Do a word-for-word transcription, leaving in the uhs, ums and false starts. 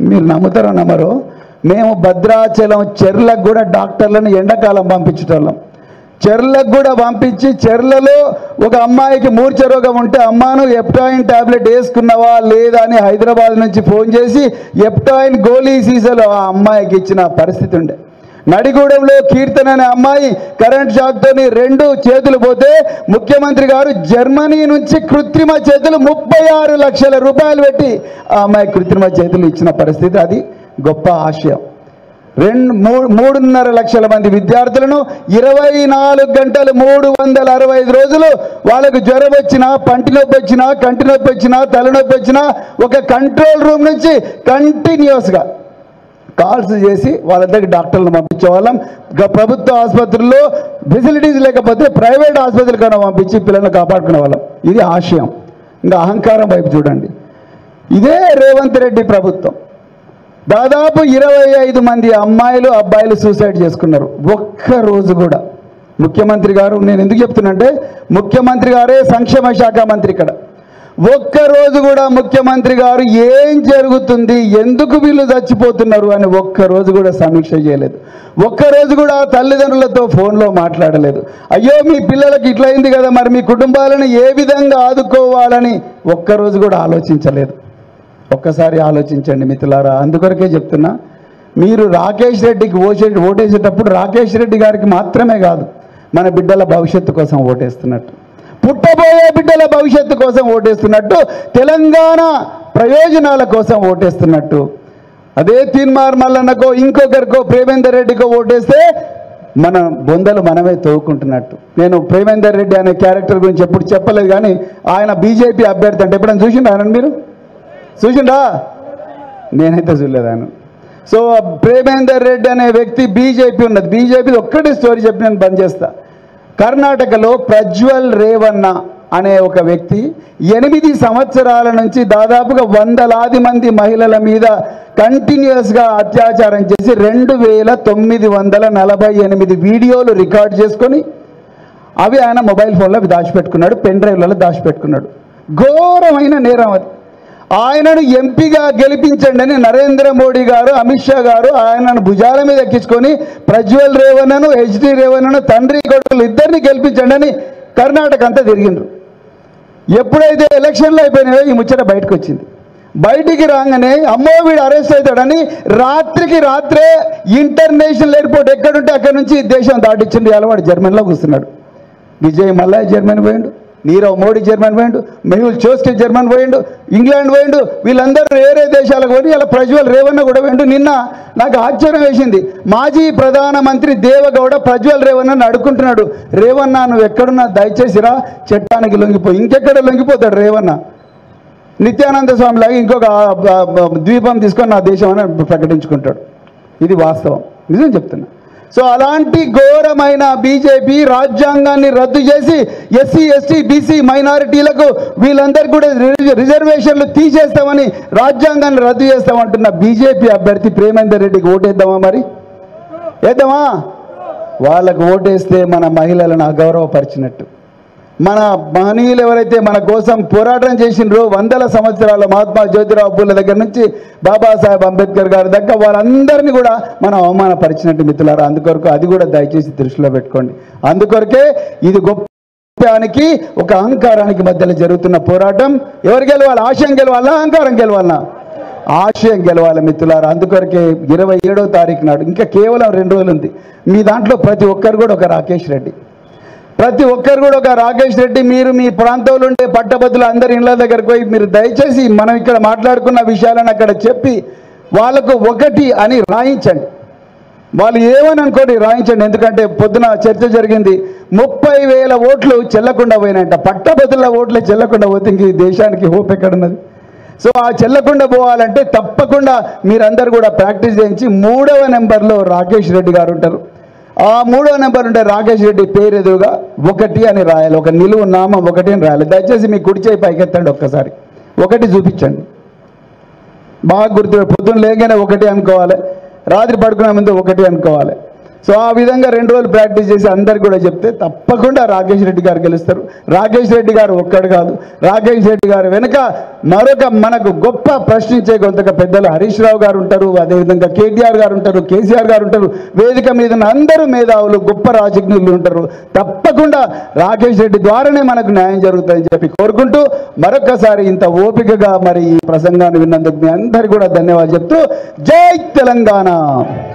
మీరు నమ్ముతారో నమ్మరో, మేము భద్రాచలం చెర్లకు కూడా డాక్టర్లను ఎండాకాలం పంపించేటోళ్ళం. చెర్లకు కూడా పంపించి చెర్లలో ఒక అమ్మాయికి మూర్ఛ రోగం ఉంటే అమ్మాను ఎప్టాయిన్ టాబ్లెట్ వేసుకున్నావా లేదా అని హైదరాబాద్ నుంచి ఫోన్ చేసి ఎప్టాయిన్ గోళీ సీసాలు ఆ అమ్మాయికి ఇచ్చిన పరిస్థితి ఉండే. నడిగూడెంలో కీర్తన అనే అమ్మాయి కరెంట్ షాక్తోని రెండు చేతులు పోతే ముఖ్యమంత్రి గారు జర్మనీ నుంచి కృత్రిమ చేతులు ముప్పై ఆరు లక్షల రూపాయలు పెట్టి ఆ అమ్మాయి కృత్రిమ చేతులు ఇచ్చిన పరిస్థితి. అది గొప్ప ఆశయం. రెండు మూడు మూడున్నర లక్షల మంది విద్యార్థులను ఇరవై నాలుగు గంటలు మూడు వందల అరవై ఐదు రోజులు వాళ్ళకు జ్వరం వచ్చినా, పంటి నొప్పి వచ్చినా, కంటి నొప్పి వచ్చినా, తలనొప్పి వచ్చినా ఒక కంట్రోల్ రూమ్ నుంచి కంటిన్యూస్గా కాల్స్ చేసి వాళ్ళ దగ్గర డాక్టర్లను పంపించే వాళ్ళం. ప్రభుత్వ ఆసుపత్రుల్లో ఫెసిలిటీస్ లేకపోతే ప్రైవేట్ ఆసుపత్రులకైనా పంపించి పిల్లలను కాపాడుకునే వాళ్ళం. ఇది ఆశయం. ఇంకా అహంకారం వైపు చూడండి. ఇదే రేవంత్ రెడ్డి ప్రభుత్వం దాదాపు ఇరవై ఐదు మంది అమ్మాయిలు అబ్బాయిలు సూసైడ్ చేసుకున్నారు. ఒక్క రోజు కూడా ముఖ్యమంత్రి గారు, నేను ఎందుకు చెప్తున్నానంటే ముఖ్యమంత్రి గారే సంక్షేమ శాఖ మంత్రి ఇక్కడ, ఒక్కరోజు కూడా ముఖ్యమంత్రి గారు ఏం జరుగుతుంది, ఎందుకు వీళ్ళు చచ్చిపోతున్నారు అని ఒక్కరోజు కూడా సమీక్ష చేయలేదు. ఒక్కరోజు కూడా తల్లిదండ్రులతో ఫోన్లో మాట్లాడలేదు. అయ్యో మీ పిల్లలకి ఇట్లా అయింది కదా, మరి మీ కుటుంబాలను ఏ విధంగా ఆదుకోవాలని ఒక్కరోజు కూడా ఆలోచించలేదు. ఒక్కసారి ఆలోచించండి మిత్రులారా. అందుకొరకే చెప్తున్నా, మీరు రాకేష్ రెడ్డికి ఓసే ఓటేసేటప్పుడు రాకేష్ రెడ్డి గారికి మాత్రమే కాదు, మన బిడ్డల భవిష్యత్తు కోసం ఓటేస్తున్నట్టు, పుట్టబోయే బిడ్డల భవిష్యత్తు కోసం ఓటేస్తున్నట్టు, తెలంగాణ ప్రయోజనాల కోసం ఓటేస్తున్నట్టు. అదే తీన్మార్ మల్లన్నకో ఇంకొకరికో ప్రేమేందర్ రెడ్డికో ఓటేస్తే మన బొందలు మనమే తోవుకుంటున్నట్టు. నేను ప్రేమేందర్ రెడ్డి అనే క్యారెక్టర్ గురించి ఎప్పుడు చెప్పలేదు, కానీ ఆయన బీజేపీ అభ్యర్థి అంటే ఎప్పుడైనా చూసిండ్రా ఆయన? మీరు చూసిండా? నేనైతే చూడలేదు ఆయన. సో ప్రేమేందర్ రెడ్డి అనే వ్యక్తి బీజేపీ ఉన్నది. బీజేపీ ఒక్కటి స్టోరీ చెప్పి నేను బంద్ చేస్తా. కర్ణాటకలో ప్రజ్వల్ రేవన్న అనే ఒక వ్యక్తి ఎనిమిది సంవత్సరాల నుంచి దాదాపుగా వందలాది మంది మహిళల మీద కంటిన్యూస్గా అత్యాచారం చేసి రెండు వేల తొమ్మిది వందల నలభై ఎనిమిది వీడియోలు రికార్డ్ చేసుకొని అవి ఆయన మొబైల్ ఫోన్లో దాచిపెట్టుకున్నాడు, పెన్ డ్రైవ్లలో దాచిపెట్టుకున్నాడు. ఘోరమైన నేరం అది. ఆయనను ఎంపీగా గెలిపించండి అని నరేంద్ర మోడీ గారు, అమిత్ షా గారు ఆయనను భుజాల మీద ఎక్కించుకొని ప్రజ్వల్ రేవన్నను, హెచ్డి రేవన్నను తండ్రి కొడుకులు ఇద్దరిని గెలిపించండి అని కర్ణాటక అంతా తిరిగిండ్రు. ఎప్పుడైతే ఎలక్షన్లు అయిపోయినాయో ఈ ముచ్చట బయటకు వచ్చింది. బయటికి రాగానే అమ్మో వీడు అరెస్ట్ అవుతాడని రాత్రికి రాత్రే ఇంటర్నేషనల్ ఎయిర్పోర్ట్ ఎక్కడుంటే అక్కడి నుంచి దేశం దాటిచ్చింది. అలవాడు జర్మనీలో కూర్చున్నాడు. విజయ్ మల్లాయ్ జర్మనీ పోయిండు, నీరవ్ మోడీ జర్మన్ పోయిండు, మెహుల్ చోస్కి జర్మన్ పోయిండు, ఇంగ్లాండ్ పోయిండు, వీళ్ళందరూ వేరే దేశాలకు పోయి ఇలా ప్రజ్వల్ రేవన్న కూడా పోయిండు. నిన్న నాకు ఆశ్చర్యం వేసింది, మాజీ ప్రధానమంత్రి దేవగౌడ ప్రజ్వల్ రేవన్నను అడుక్కుంటున్నాడు, రేవన్న నువ్వు ఎక్కడున్నా దయచేసిరా చట్టానికి లొంగిపో. ఇంకెక్కడ లొంగిపోతాడు రేవన్న? నిత్యానంద స్వామి లాగా ఇంకొక ద్వీపం తీసుకొని నా దేశం అని ప్రకటించుకుంటాడు. ఇది వాస్తవం, నిజం చెప్తున్నా. సో అలాంటి ఘోరమైన బీజేపీ రాజ్యాంగాన్ని రద్దు చేసి ఎస్సీ ఎస్టీ బీసీ మైనారిటీలకు వీళ్ళందరికీ కూడా రిజర్వేషన్లు తీసేస్తామని రాజ్యాంగాన్ని రద్దు చేస్తామంటున్న బీజేపీ అభ్యర్థి ప్రేమేందర్ రెడ్డికి ఓటేద్దామా? మరి వేద్దామా? వాళ్ళకు ఓటేస్తే మన మహిళలను అగౌరవపరిచినట్టు. మన మహనీయులు ఎవరైతే మన కోసం పోరాటం చేసినారో వందల సంవత్సరాల మహాత్మా జ్యోతిరావు పూలే దగ్గర నుంచి బాబాసాహెబ్ అంబేద్కర్ గారి దగ్గర వాళ్ళందరినీ కూడా మనం అవమానపరిచినట్టు మిత్రులారా. అందుకొరకు అది కూడా దయచేసి దృష్టిలో పెట్టుకోండి. అందుకొరకే ఇది గొప్పకి ఒక అహంకారానికి మధ్యలో జరుగుతున్న పోరాటం. ఎవరు గెలవాలి? ఆశయం గెలవాలా, అహంకారం గెలవాలన్నా? ఆశయం గెలవాలి మిత్రులారా. అందుకొరకే ఇరవై ఏడవ తారీఖు నాడు ఇంకా కేవలం రెండు రోజులు ఉంది. మీ దాంట్లో ప్రతి ఒక్కరు కూడా ఒక రాకేష్ రెడ్డి, ప్రతి ఒక్కరు కూడా ఒక రాకేష్ రెడ్డి. మీరు మీ ప్రాంతంలో ఉండే పట్టభద్రులు అందరి ఇళ్ళ దగ్గరకు పోయి మీరు దయచేసి మనం ఇక్కడ మాట్లాడుకున్న విషయాలను అక్కడ చెప్పి వాళ్ళకు ఒకటి అని రాయించండి. వాళ్ళు ఏమని అనుకోండి రాయించండి. ఎందుకంటే పొద్దున చర్చ జరిగింది, ముప్పై వేల ఓట్లు చెల్లకుండా పోయినాయంట. పట్టభద్రుల ఓట్లే చెల్లకుండా పోతే ఇంక ఈ దేశానికి హోప్ ఎక్కడున్నది? సో ఆ చెల్లకుండా పోవాలంటే తప్పకుండా మీరందరూ కూడా ప్రాక్టీస్ చేయించి మూడవ నెంబర్లో రాకేష్ రెడ్డి గారు ఉంటారు. ఆ మూడో నెంబర్ ఉంటే రాకేష్ రెడ్డి పేరు ఎదురుగా ఒకటి అని రాయాలి, ఒక నిలువు నామం ఒకటి అని రాయాలి. దయచేసి మీ కుడి చేయి పైకెత్తండి, ఒక్కసారి ఒకటి చూపించండి. బాగా గుర్తు, పొద్దున్న లేగానే ఒకటి అనుకోవాలి, రాత్రి పడుకునే ముందు ఒకటి అనుకోవాలి. సో ఆ విధంగా రెండు రోజులు ప్రాక్టీస్ చేసి అందరికి కూడా చెప్తే తప్పకుండా రాకేష్ రెడ్డి గారు గెలుస్తారు. రాకేష్ రెడ్డి గారు ఒక్కడు కాదు, రాకేష్ రెడ్డి గారు వెనుక మరొక మనకు గొప్ప ప్రశ్నించే కొంతగా పెద్దలు హరీష్ రావు గారు ఉంటారు, అదేవిధంగా కేటీఆర్ గారు ఉంటారు, కేసీఆర్ గారు ఉంటారు, వేదిక మీద ఉన్న అందరూ మేధావులు గొప్ప రాజకీయులు ఉంటారు. తప్పకుండా రాకేష్ రెడ్డి ద్వారానే మనకు న్యాయం జరుగుతుందని చెప్పి కోరుకుంటూ మరొకసారి ఇంత ఓపికగా మరి ఈ ప్రసంగాన్ని విన్నందుకు మీ అందరికీ కూడా ధన్యవాదాలు చెప్తూ జై తెలంగాణ.